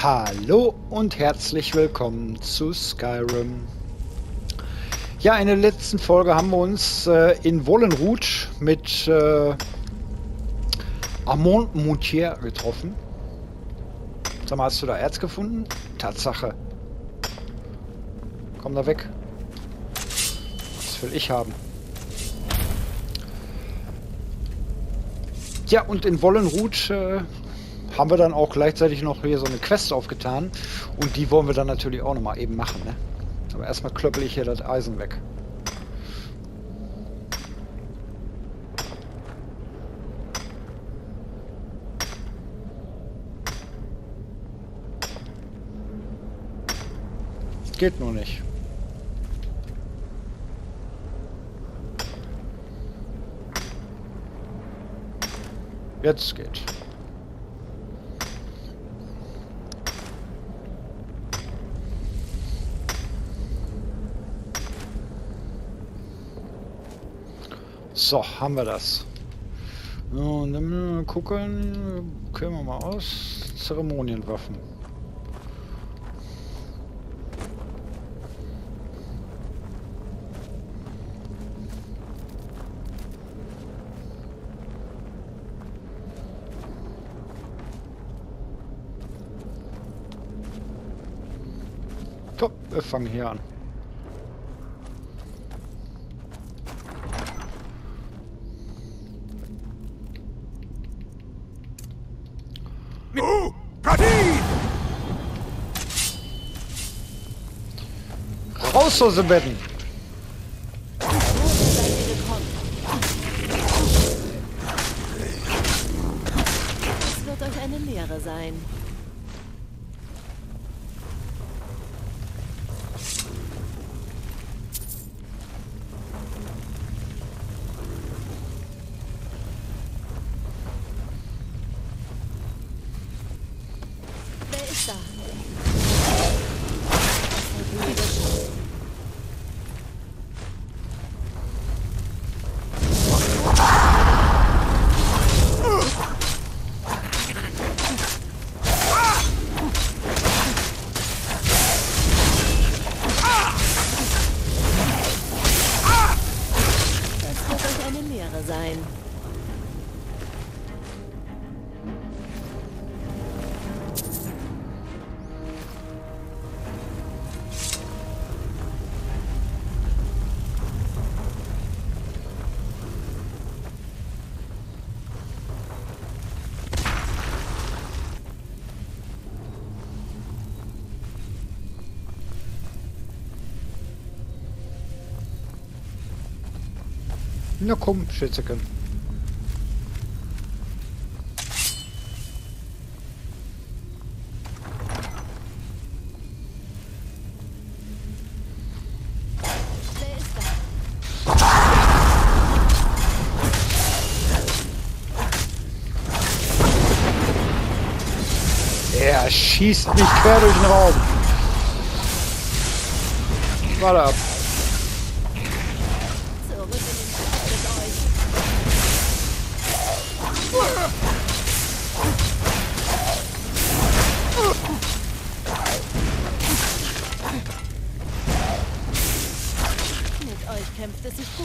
Hallo und herzlich willkommen zu Skyrim. Ja, in der letzten Folge haben wir uns in Vollenrouge mit Armand Moutier getroffen. Sag mal, hast du da Erz gefunden? Tatsache. Komm da weg. Was will ich haben? Ja, und in Vollenrouge haben wir dann auch gleichzeitig noch hier so eine Quest aufgetan. Und die wollen wir dann natürlich auch nochmal eben machen, ne? Aber erstmal klöppel ich hier das Eisen weg. Geht nur nicht. Jetzt geht. So, haben wir das. Und dann gucken, können wir mal aus. Zeremonienwaffen. Komm, wir fangen hier an. Raus aus dem Betten! Es wird euch eine Lehre sein. Wer ist da? Das wird euch eine Lehre sein. Na komm, Schätzeken. Wer ist da? Er schießt mich quer durch den Raum. Warte ab. Zurück in den Kampf mit euch. Mit euch kämpft es sich gut.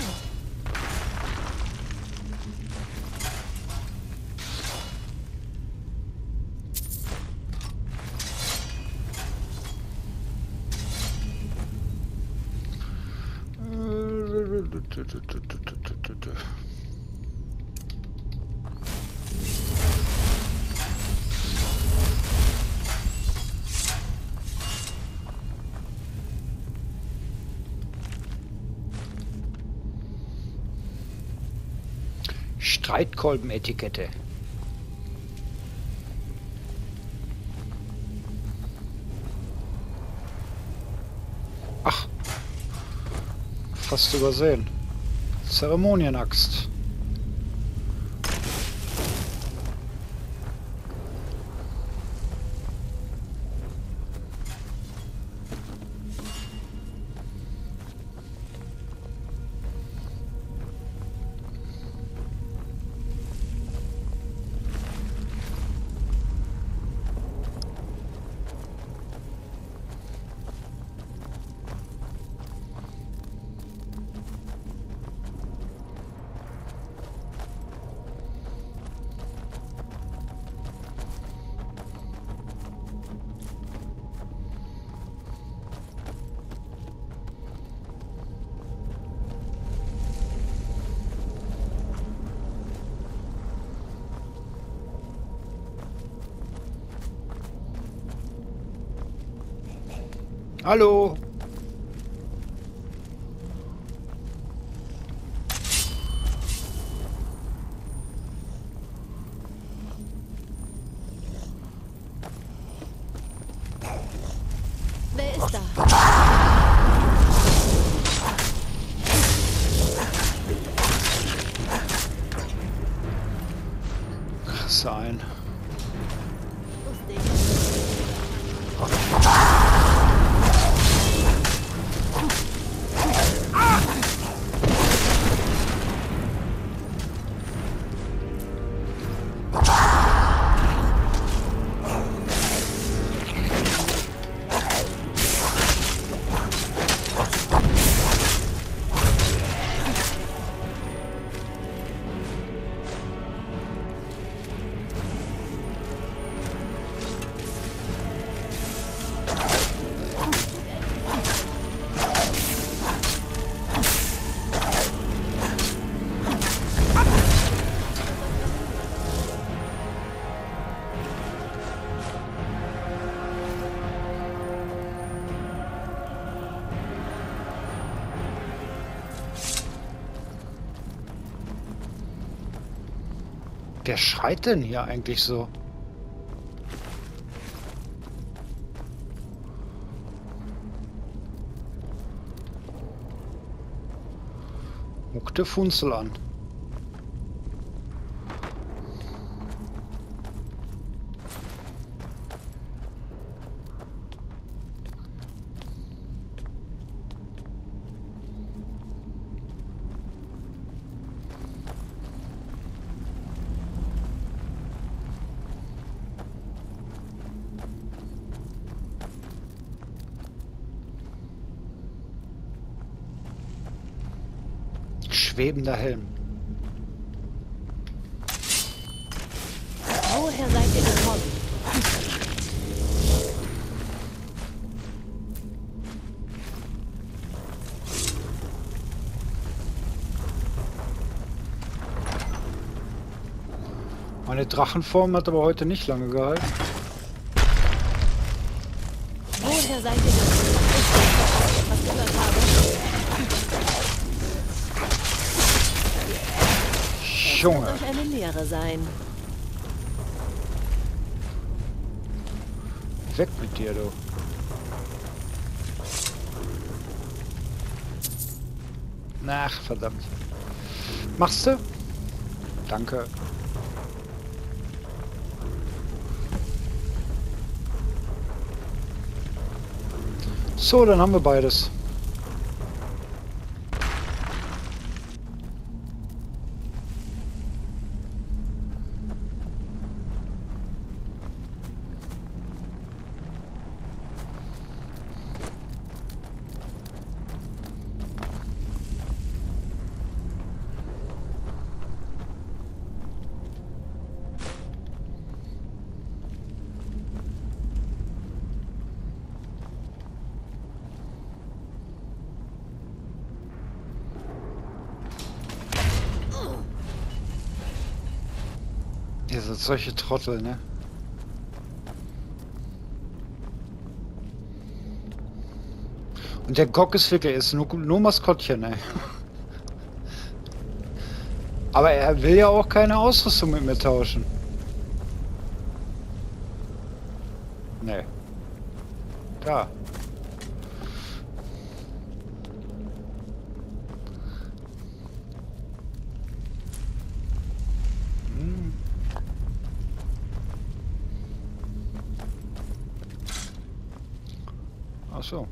Streitkolbenetikette. Ach, fast übersehen. Zeremonienaxt. Hallo. Wer ist da? Krasse ein. Wusste ich. Wer schreit denn hier eigentlich so? Muckte Funzel an. Schwebender Helm. Woher seid ihr gekommen? Meine Drachenform hat aber heute nicht lange gehalten. Woher seid ihr gekommen? Was gehört habe? Junge, Wird euch eine Lehre sein. weg mit dir, du. Ach, verdammt. Machst du? Danke. So, dann haben wir beides. Ihr seid solche Trottel, ne? Und der Gok ist wirklich, ist nur Maskottchen, ey. Aber er will ja auch keine Ausrüstung mit mir tauschen. Nee. Da. Hm. Ach so.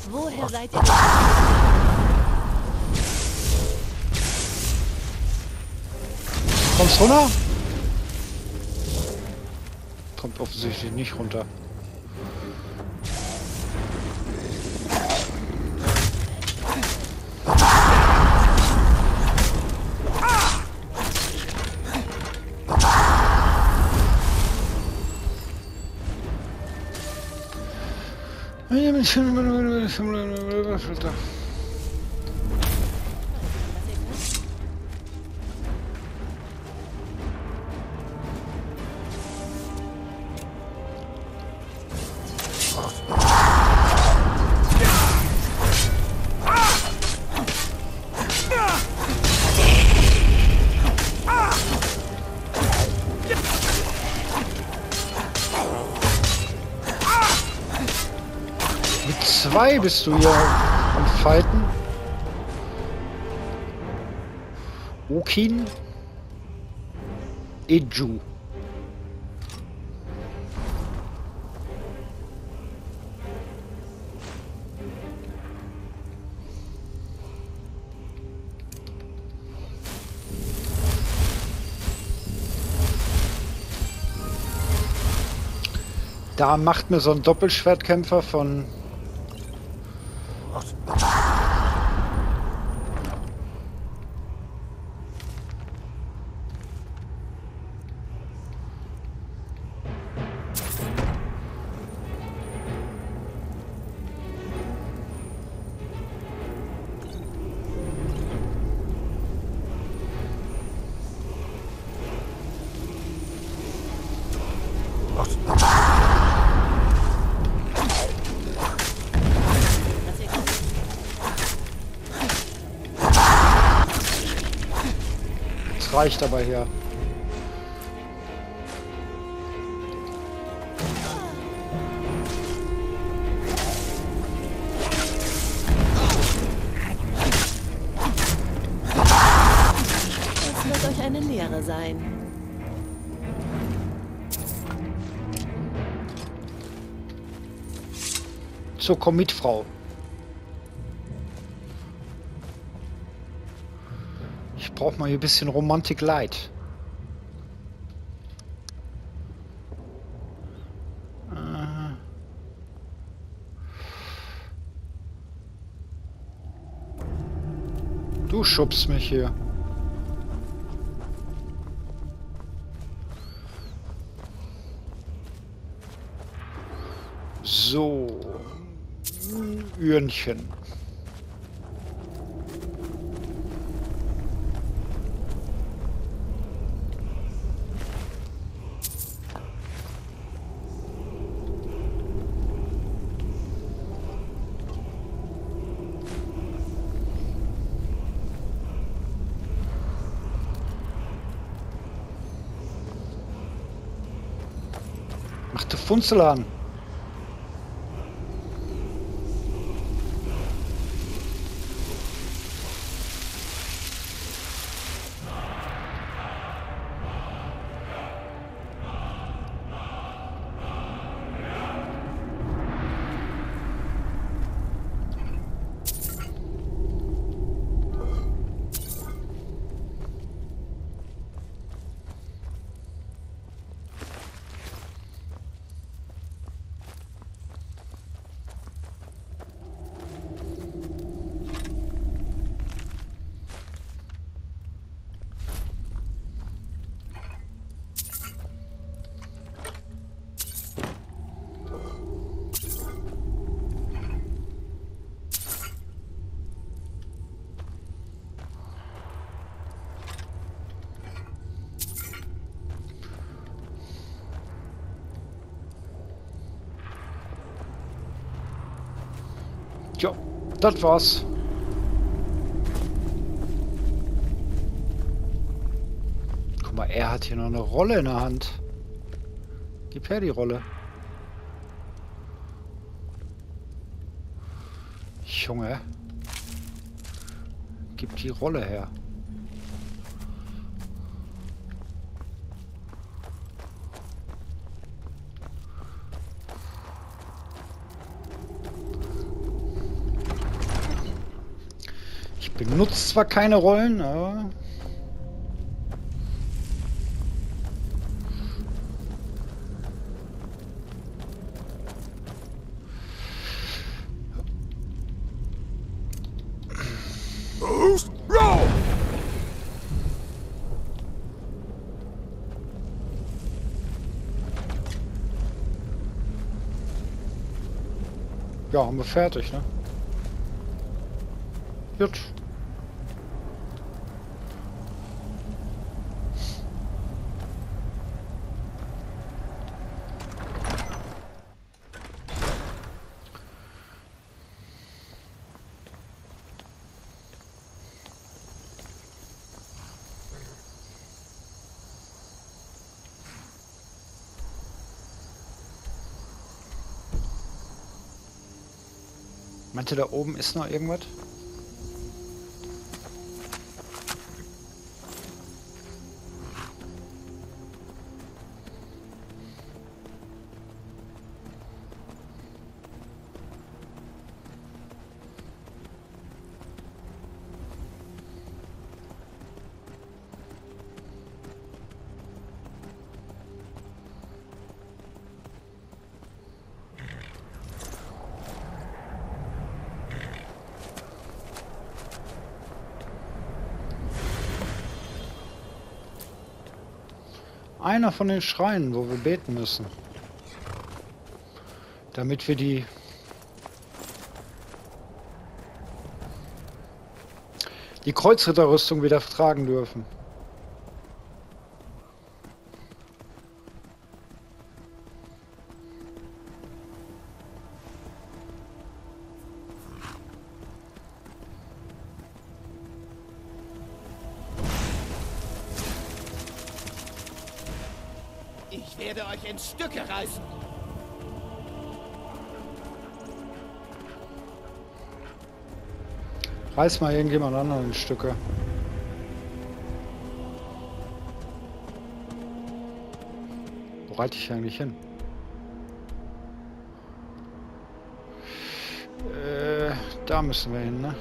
Woher seid ihr? Kommst runter? Kommt offensichtlich nicht runter. Mit 2 bist du hier am Fighten. Okin. Eju. Da macht mir so ein Doppelschwertkämpfer von das reicht aber hier. Das wird euch eine Lehre sein. So, komm mit, Frau. Ich brauche mal hier ein bisschen Romantik Light. Du schubst mich hier. So. Ührchen. Mach die Funzel an. Ja, das war's. Guck mal, er hat hier noch eine Rolle in der Hand. Gib her die Rolle. Junge. Gib die Rolle her. Benutzt zwar keine Rollen, aber... Ja, haben wir fertig, ne? Gut. Meinte, da oben ist noch irgendwas? Einer von den Schreinen, wo wir beten müssen. Damit wir die Kreuzritterrüstung wieder tragen dürfen. Ich werde euch in Stücke reißen. Reiß mal irgendjemand anderen in Stücke. Wo reite ich eigentlich hin? Da müssen wir hin, ne?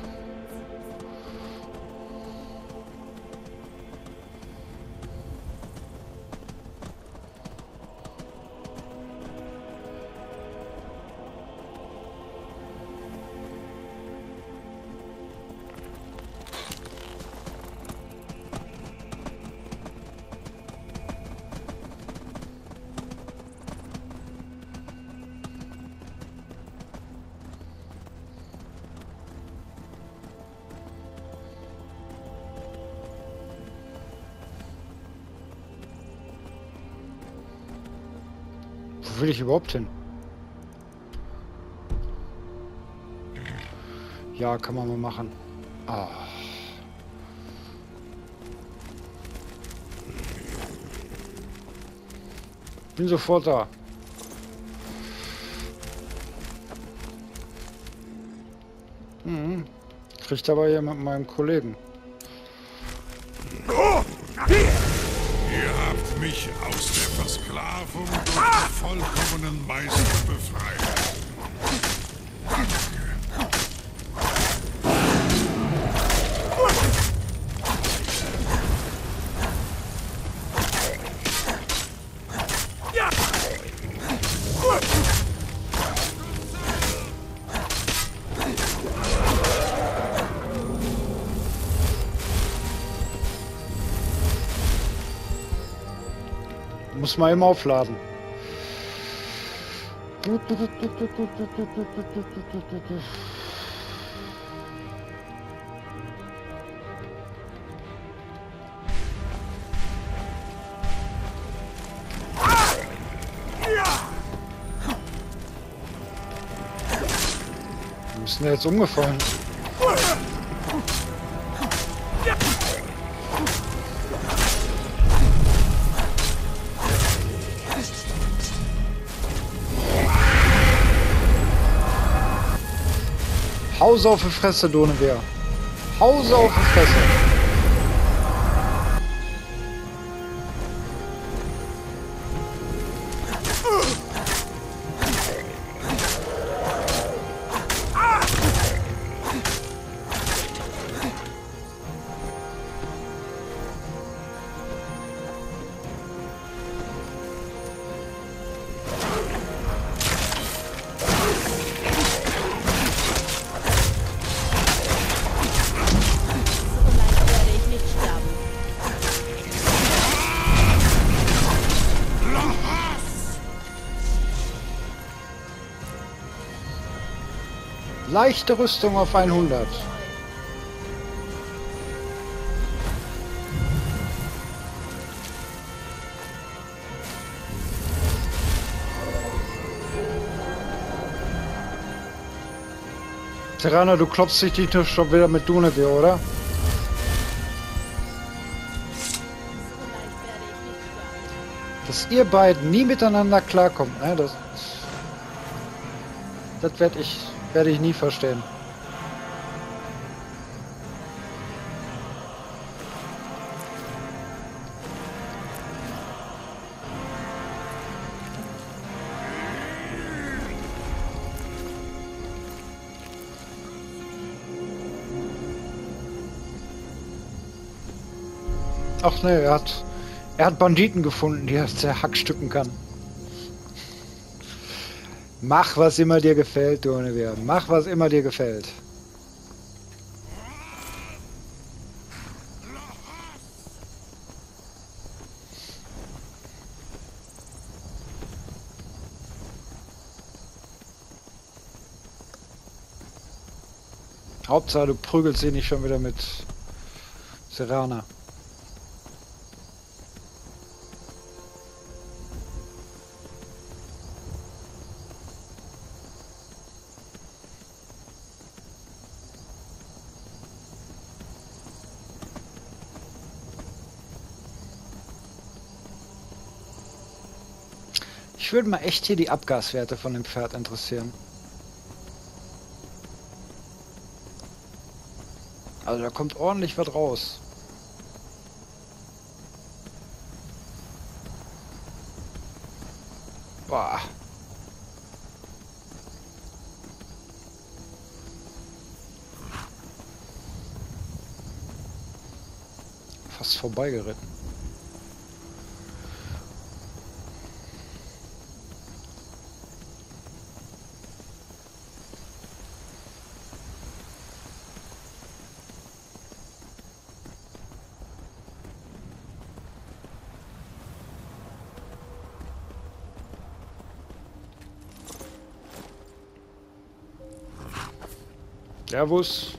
Wo will ich überhaupt hin? Ja, kann man mal machen. Ah. Bin sofort da. Kriegt aber hier mit meinem Kollegen. Ihr habt mich aus der Versklavung durch den vollkommenen Meister befreit. Muss man immer aufladen. Wir müssen jetzt umgefallen. Hause auf die Fresse, Donewehr. Hause auf die Fresse. Leichte Rüstung auf 100. Terraner, du klopfst dich nicht schon wieder mit Dunevier, oder? So leicht werde ich nicht sterben. Dass ihr beiden nie miteinander klarkommt, ne? Das werde ich nie verstehen. Ach ne, er hat Banditen gefunden, die er zerhackstücken kann. Mach, was immer dir gefällt, Dunevier. Mach, was immer dir gefällt. Hauptsache, du prügelst sie nicht schon wieder mit Serana. Ich würde mal echt hier die Abgaswerte von dem Pferd interessieren. Also da kommt ordentlich was raus. Boah. Fast vorbeigeritten. Servus.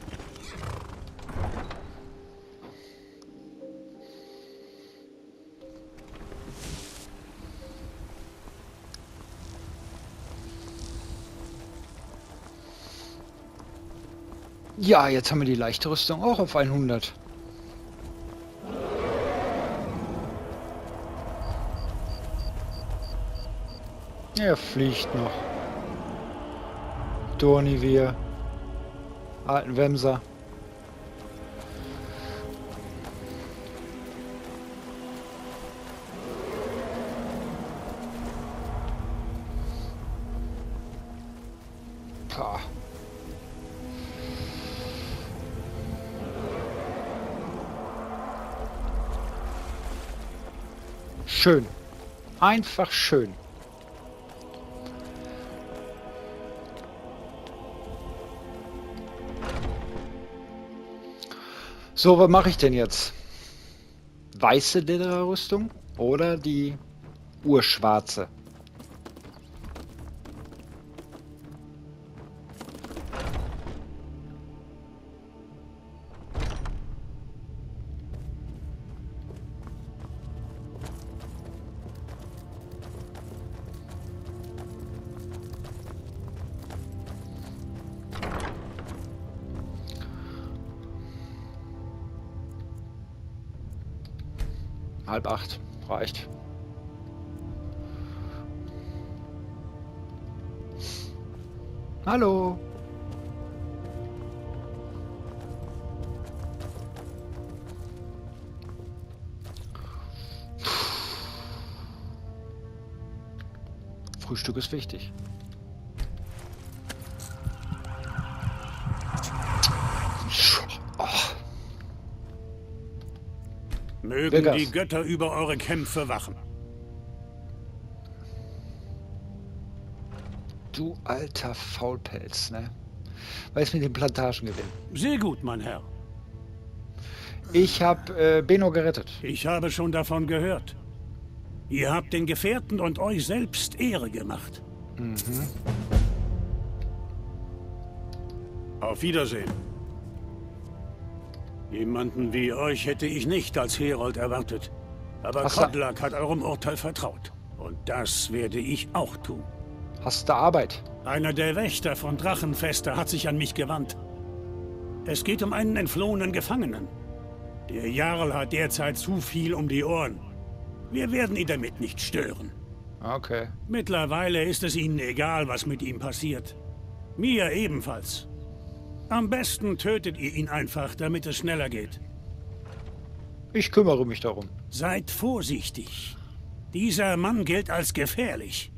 Ja, jetzt haben wir die leichte Rüstung auch auf 100. Er fliegt noch. Dunevier. Alten Wemser. Pah. Schön. Einfach schön. So, was mache ich denn jetzt? Weiße Lederrüstung oder die urschwarze? Halb 8 reicht. Hallo. Frühstück ist wichtig. Mögen die Götter über eure Kämpfe wachen. Du alter Faulpelz, ne? Weiß mit den Plantagen gewinnen. Sehr gut, mein Herr. Ich habe Beno gerettet. Ich habe schon davon gehört. Ihr habt den Gefährten und euch selbst Ehre gemacht. Mhm. Auf Wiedersehen. Jemanden wie euch hätte ich nicht als Herold erwartet. Aber Ach so. Kodlak hat eurem Urteil vertraut. Und das werde ich auch tun. Hast du Arbeit? Einer der Wächter von Drachenfeste hat sich an mich gewandt. Es geht um einen entflohenen Gefangenen. Der Jarl hat derzeit zu viel um die Ohren. Wir werden ihn damit nicht stören. Okay. Mittlerweile ist es ihnen egal, was mit ihm passiert. Mir ebenfalls. Am besten tötet ihr ihn einfach, damit es schneller geht. Ich kümmere mich darum. Seid vorsichtig. Dieser Mann gilt als gefährlich.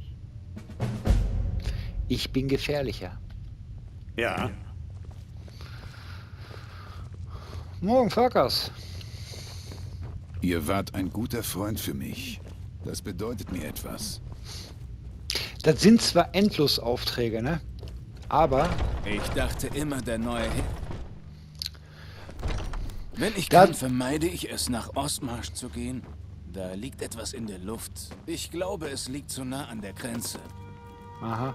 Ich bin gefährlicher. Ja. Morgen, Farkas. Ihr wart ein guter Freund für mich. Das bedeutet mir etwas. Das sind zwar Endlosaufträge, ne? Aber Ich dachte immer, der neue Wenn ich Da- kann, vermeide ich es, nach Ostmarsch zu gehen. Da liegt etwas in der Luft. Ich glaube, es liegt zu nah an der Grenze. aha.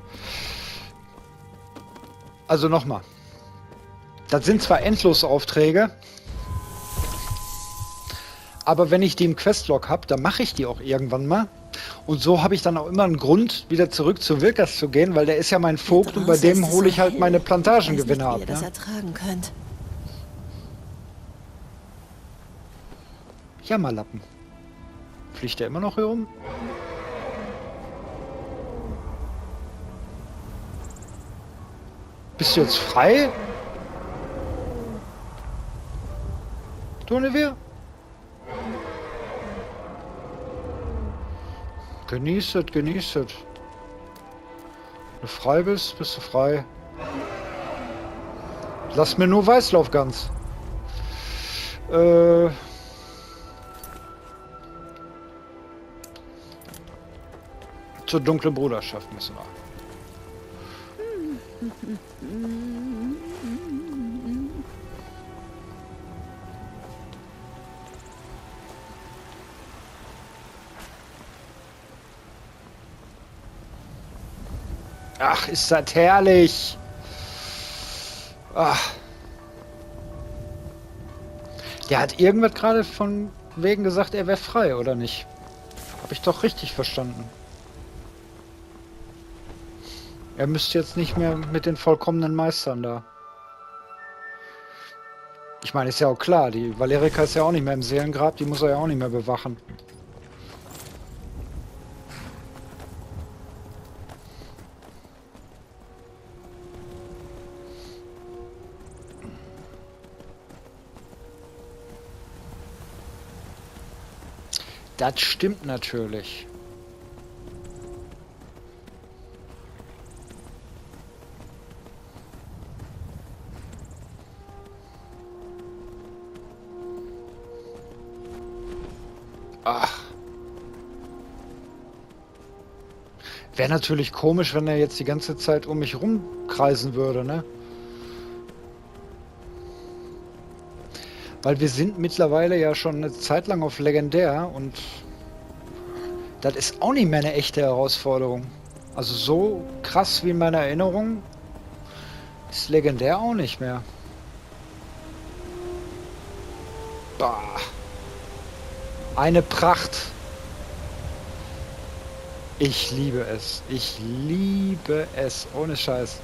Also nochmal. Das sind zwar Endlosaufträge, aber wenn ich die im Questlog habe, dann mache ich die auch irgendwann mal. Und so habe ich dann auch immer einen Grund, wieder zurück zu Wilkers zu gehen, weil der ist ja mein Vogt und bei Draußen dem ist es hole so ich halt hell. meine Ich weiß Plantagengewinne nicht, ab. wie ihr das Ne? ertragen könnt. Jammerlappen. Fliegt der immer noch hier rum? Bist du jetzt frei? Donnewehr? Genieß es, genieß es. Wenn du frei bist, bist du frei. Lass mir nur Weißlauf ganz. Zur dunklen Bruderschaft müssen wir. Ach, ist das herrlich. Ach. Der hat irgendwas gerade von wegen gesagt, er wäre frei, oder nicht? Habe ich doch richtig verstanden. Er müsste jetzt nicht mehr mit den vollkommenen Meistern da. Ich meine, ist ja auch klar, die Valerika ist ja auch nicht mehr im Seelengrab, die muss er ja auch nicht mehr bewachen. Das stimmt natürlich. Ach. Wäre natürlich komisch, wenn er jetzt die ganze Zeit um mich rumkreisen würde, ne? Weil wir sind mittlerweile ja schon eine Zeit lang auf Legendär und das ist auch nicht mehr eine echte Herausforderung. Also so krass wie in meiner Erinnerung ist Legendär auch nicht mehr. Bah. Eine Pracht. Ich liebe es. Ich liebe es. Ohne Scheiß.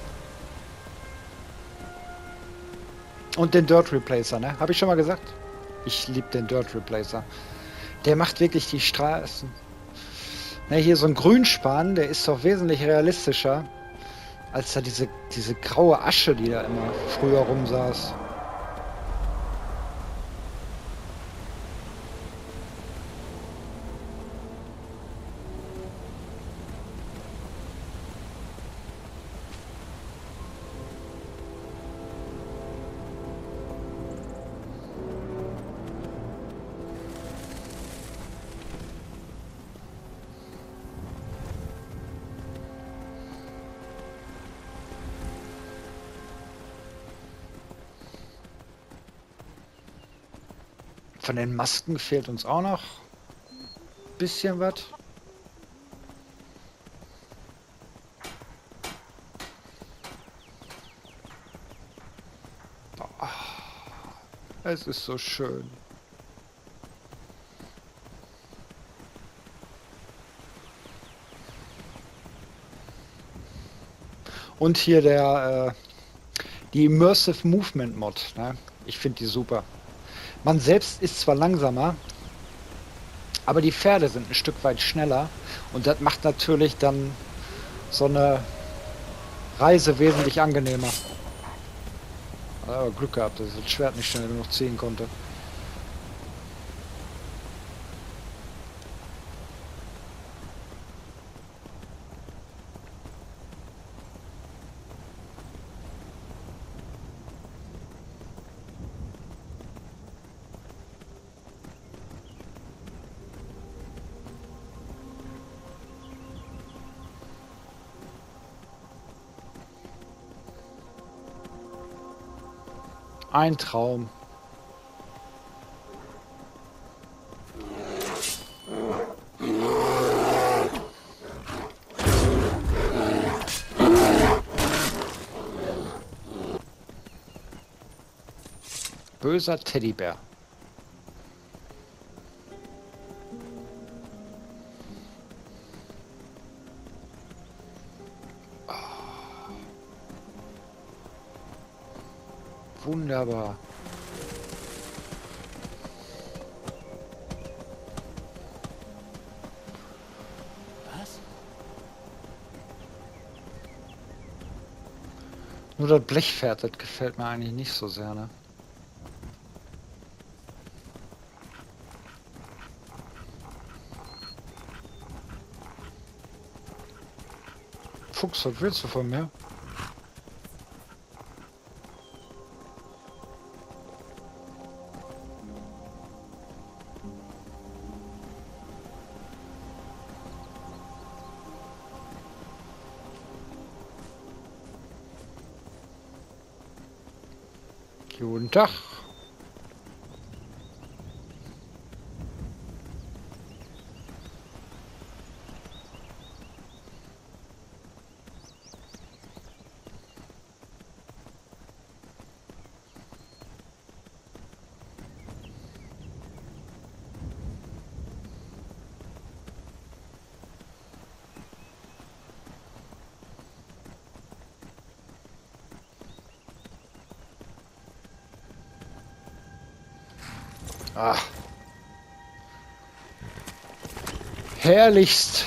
Und den Dirt Replacer, ne? Habe ich schon mal gesagt? Ich liebe den Dirt Replacer. Der macht wirklich die Straßen. Ne, hier so ein Grünspan, der ist doch wesentlich realistischer als da diese graue Asche, die da immer früher rumsaß. Von den Masken fehlt uns auch noch ein bisschen was. Es ist so schön. Und hier die Immersive Movement Mod. Ne? Ich finde die super. Man selbst ist zwar langsamer, aber die Pferde sind ein Stück weit schneller. Und das macht natürlich dann so eine Reise wesentlich angenehmer. Aber Glück gehabt, dass ich das Schwert nicht schnell genug ziehen konnte. Ein Traum. Böser Teddybär. Wunderbar. Was? Nur das Blechpferd, das gefällt mir eigentlich nicht so sehr, ne? Fuchs, was willst du von mir? Guten Tag. Ah. Herrlichst.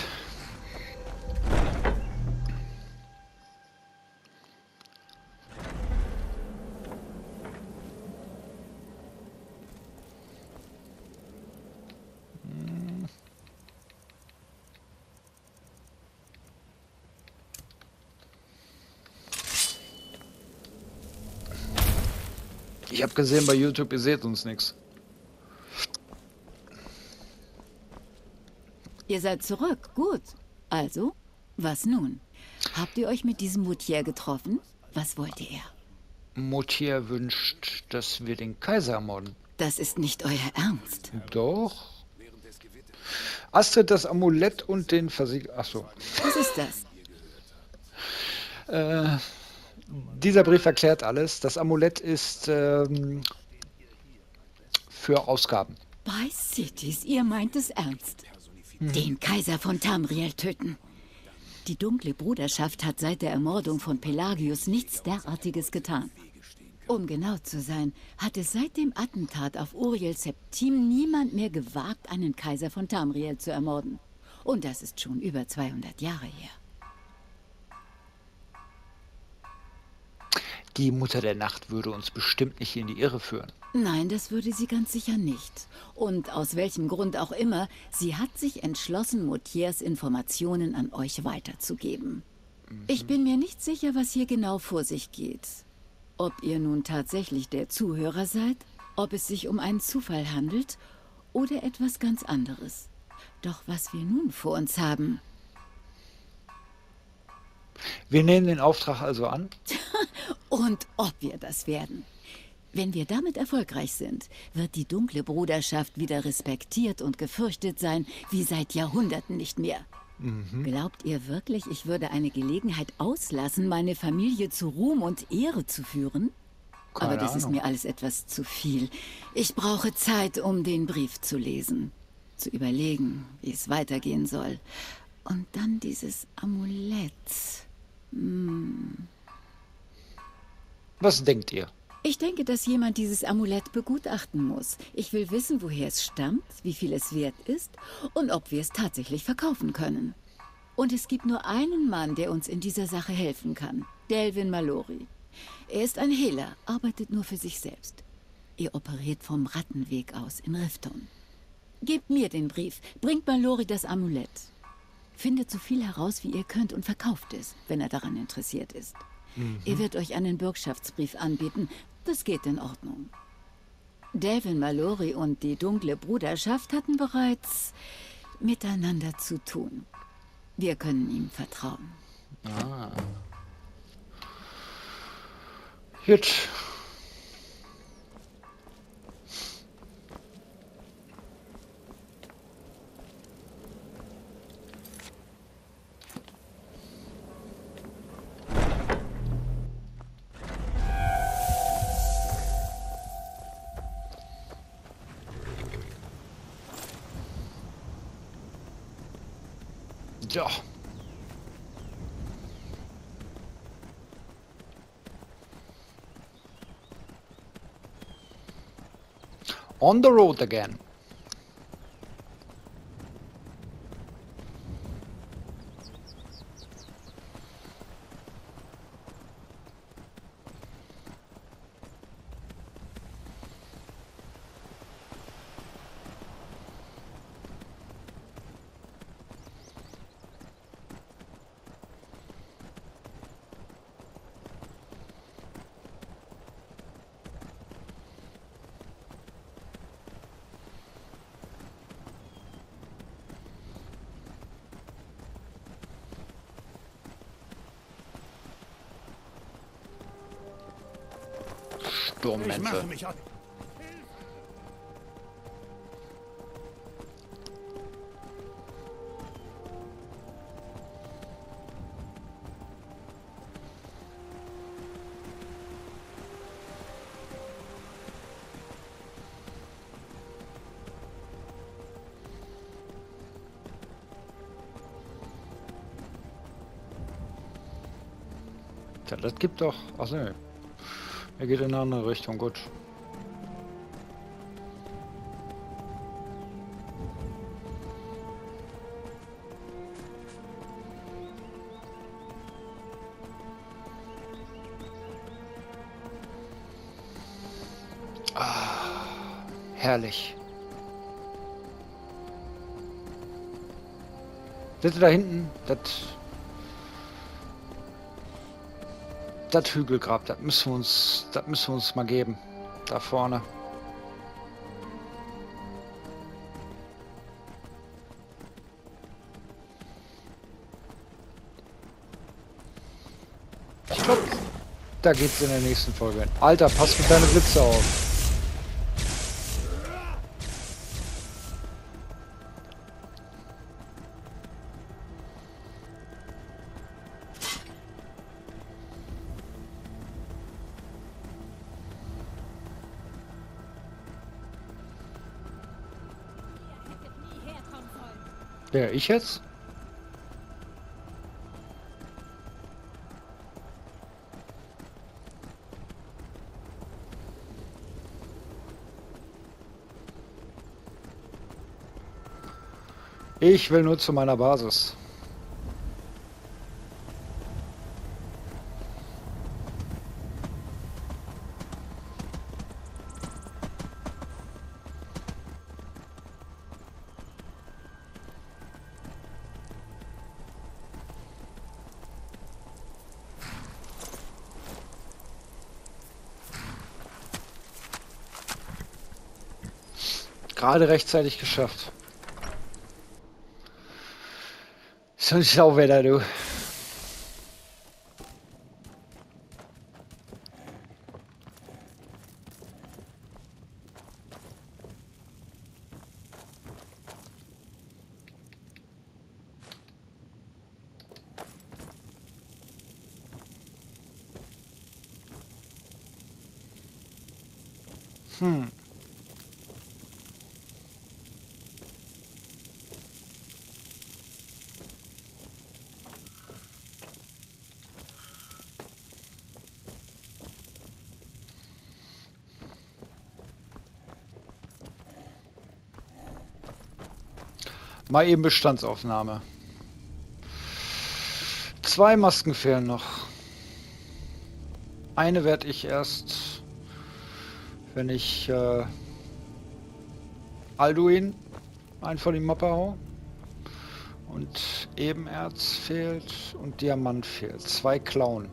Ich habe gesehen bei YouTube, ihr seht uns nichts. Ihr seid zurück, gut. Also, was nun? Habt ihr euch mit diesem Moutier getroffen? Was wollte er? Moutier wünscht, dass wir den Kaiser ermorden. Das ist nicht euer Ernst. Doch. Astrid, das Amulett und den Versiegel... Achso. Was ist das? Dieser Brief erklärt alles. Das Amulett ist für Ausgaben. Bei Cities, ihr meint es ernst. Den Kaiser von Tamriel töten. Die dunkle Bruderschaft hat seit der Ermordung von Pelagius nichts derartiges getan. Um genau zu sein, hat es seit dem Attentat auf Uriel Septim niemand mehr gewagt, einen Kaiser von Tamriel zu ermorden. Und das ist schon über 200 Jahre her. Die Mutter der Nacht würde uns bestimmt nicht in die Irre führen. Nein, das würde sie ganz sicher nicht. Und aus welchem Grund auch immer, sie hat sich entschlossen, Moutiers Informationen an euch weiterzugeben. Ich bin mir nicht sicher, was hier genau vor sich geht. Ob ihr nun tatsächlich der Zuhörer seid, ob es sich um einen Zufall handelt oder etwas ganz anderes. Doch was wir nun vor uns haben... Wir nehmen den Auftrag also an. Und ob wir das werden. Wenn wir damit erfolgreich sind, wird die dunkle Bruderschaft wieder respektiert und gefürchtet sein, wie seit Jahrhunderten nicht mehr. Glaubt ihr wirklich, ich würde eine Gelegenheit auslassen, meine Familie zu Ruhm und Ehre zu führen? Aber Keine das ist Ahnung. mir alles etwas zu viel. Ich brauche Zeit, um den Brief zu lesen, zu überlegen, wie es weitergehen soll. Und dann dieses Amulett. Was denkt ihr? Ich denke, dass jemand dieses Amulett begutachten muss. Ich will wissen, woher es stammt, wie viel es wert ist und ob wir es tatsächlich verkaufen können. Und es gibt nur einen Mann, der uns in dieser Sache helfen kann. Delvin Mallory. Er ist ein Hehler, arbeitet nur für sich selbst. Er operiert vom Rattenweg aus in Rifton. Gebt mir den Brief, bringt Mallory das Amulett. Findet so viel heraus, wie ihr könnt und verkauft es, wenn er daran interessiert ist. Er wird euch einen Bürgschaftsbrief anbieten. Das geht in Ordnung. Delvin Mallory und die dunkle Bruderschaft hatten bereits miteinander zu tun. Wir können ihm vertrauen. Gut. Ja. On the road again. Ich Sturmmenze. mache mich an. Tja, das gibt doch. Ach ne. Er geht in eine andere Richtung, gut. Ah, herrlich. Seht ihr da hinten? Das Hügelgrab, das müssen wir uns mal geben. Da vorne. Ich glaube, da geht's in der nächsten Folge hin. Alter, pass mit deine Blitze auf. Wer, ich jetzt? Ich will nur zu meiner Basis. Gerade rechtzeitig geschafft. So ein Schauwetter, du. Hm. Mal eben Bestandsaufnahme. 2 Masken fehlen noch. Eine werde ich erst, wenn ich Alduin einen von die Mappe hau. Und Ebenerz fehlt und Diamant fehlt. 2 Klauen.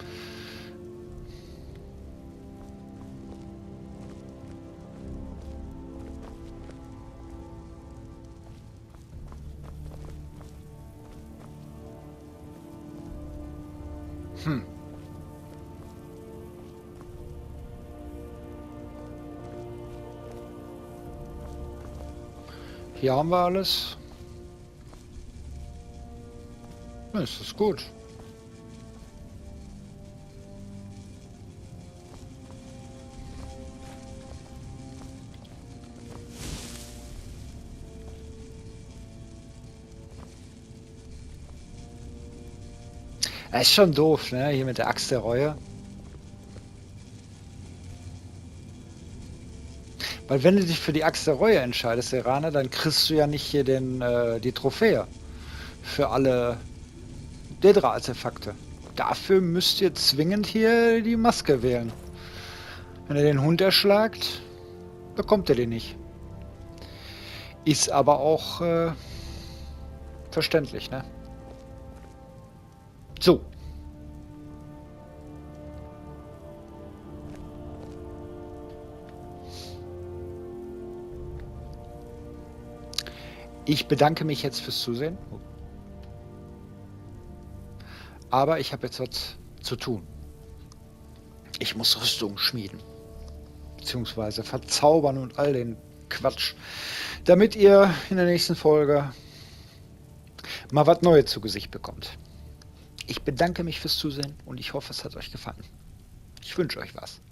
Hier haben wir alles. Ja, das ist gut. Das ist schon doof, ne? Hier mit der Axt der Reue. Weil wenn du dich für die Axt der Reue entscheidest, Serana, dann kriegst du ja nicht hier die Trophäe für alle Dedra-Artefakte. Dafür müsst ihr zwingend hier die Maske wählen. Wenn ihr den Hund erschlagt, bekommt ihr den nicht. Ist aber auch verständlich, ne? So. Ich bedanke mich jetzt fürs Zusehen. Aber ich habe jetzt was zu tun. Ich muss Rüstung schmieden. Beziehungsweise verzaubern und all den Quatsch. Damit ihr in der nächsten Folge mal was Neues zu Gesicht bekommt. Ich bedanke mich fürs Zusehen und ich hoffe, es hat euch gefallen. Ich wünsche euch was.